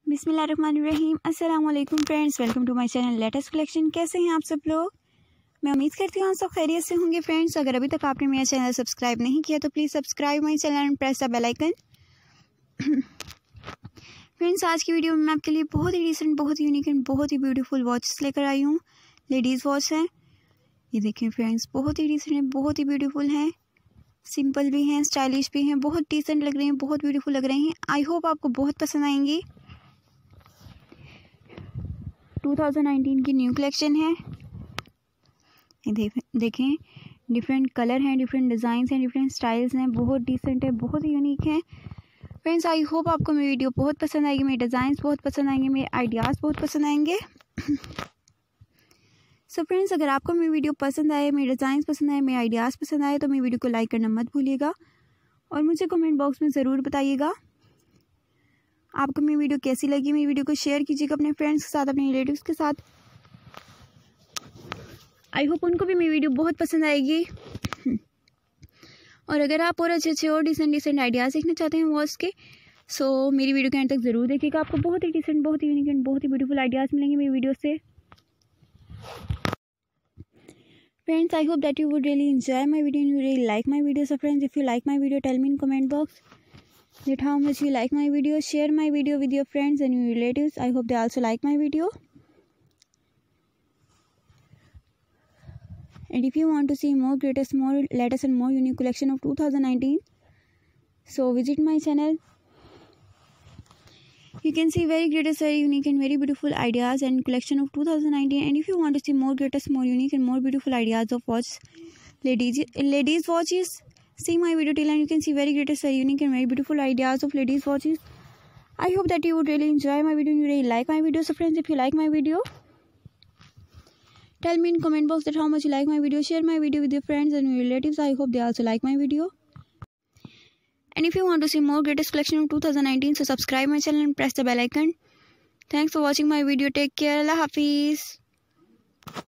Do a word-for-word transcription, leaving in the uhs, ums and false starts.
बिस्मिल्लाहिर्रहमानिर्रहीम। अस्सलाम वालेकुम friends, welcome to my channel latest collection. कैसे हैं आप सब लोग? मैं उम्मीद करती हूँ आप सब खैरियत से होंगे फ्रेंड्स। अगर अभी तक आपने मेरा चैनल सब्सक्राइब नहीं किया तो please subscribe my channel and press the bell icon. Friends, आज की वीडियो में मैं आपके लिए बहुत ही डिसेंट, बहुत ही यूनिक एंड बहुत ही ब्यूटीफुल वॉचेस लेकर आई हूँ। लेडीज़ वॉच हैं, ये देखें फ्रेंड्स, बहुत ही डिसेंट है, बहुत ही ब्यूटीफुल हैं, सिंपल भी हैं, स्टाइलिश भी हैं, बहुत डिसेंट लग रही हैं, बहुत ब्यूटीफुल लग रही हैं। आई होप आपको बहुत पसंद आएंगी। टू थाउजेंड नाइनटीन की न्यू कलेक्शन है। ये देख देखें डिफरेंट कलर हैं, डिफरेंट डिज़ाइंस हैं, डिफरेंट स्टाइल्स हैं, बहुत डिसेंट है, बहुत ही यूनिक है। फ्रेंड्स, आई होप आपको मेरी वीडियो बहुत पसंद आएगी, मेरे डिज़ाइंस बहुत पसंद आएंगे, मेरे आइडियाज़ बहुत पसंद आएंगे। सो so फ्रेंड्स, अगर आपको मेरी वीडियो पसंद आए, मेरे डिज़ाइंस पसंद आए, मेरे आइडियाज़ पसंद आए तो मेरी वीडियो को लाइक करना मत भूलिएगा और मुझे कमेंट बॉक्स में ज़रूर बताइएगा आपको मेरी वीडियो कैसी लगी। मेरी वीडियो को शेयर कीजिएगा अपने फ्रेंड्स के साथ, अपने रिलेटिव्स के साथ। आई होप उनको भी मेरी वीडियो बहुत पसंद आएगी। और अगर आप और अच्छे अच्छे और डिसेंट डिसेंट आइडियाज़ सीखना चाहते हैं वॉच के, सो मेरी वीडियो के एंड तक ज़रूर देखिएगा। आपको बहुत ही डिसेंट, बहुत ही यूनिक एंड बहुत ही ब्यूटीफुल आइडियाज़ मिलेंगे मेरी वीडियो से। Friends, I hope that you would really enjoy my video and you really like my video. So friends, if you like my video, tell me in comment box that how much you like my video. Share my video with your friends and your relatives. I hope they also like my video. And if you want to see more greatest, more latest and more unique collection of two thousand nineteen, so visit my channel. You can see very greatest, very unique and very beautiful ideas and collection of two thousand nineteen. And if you want to see more greatest, more unique and more beautiful ideas of watch ladies ladies watches, see my video till and you can see very greatest, very unique and very beautiful ideas of ladies watches. I hope that you would really enjoy my video and you really like my video. So friends, if you like my video, tell me in comment box that how much you like my video. Share my video with your friends and your relatives. I hope they also like my video. And if you want to see more greatest collection of two thousand nineteen, so subscribe my channel and press the bell icon. Thanks for watching my video. Take care. Allah Hafiz.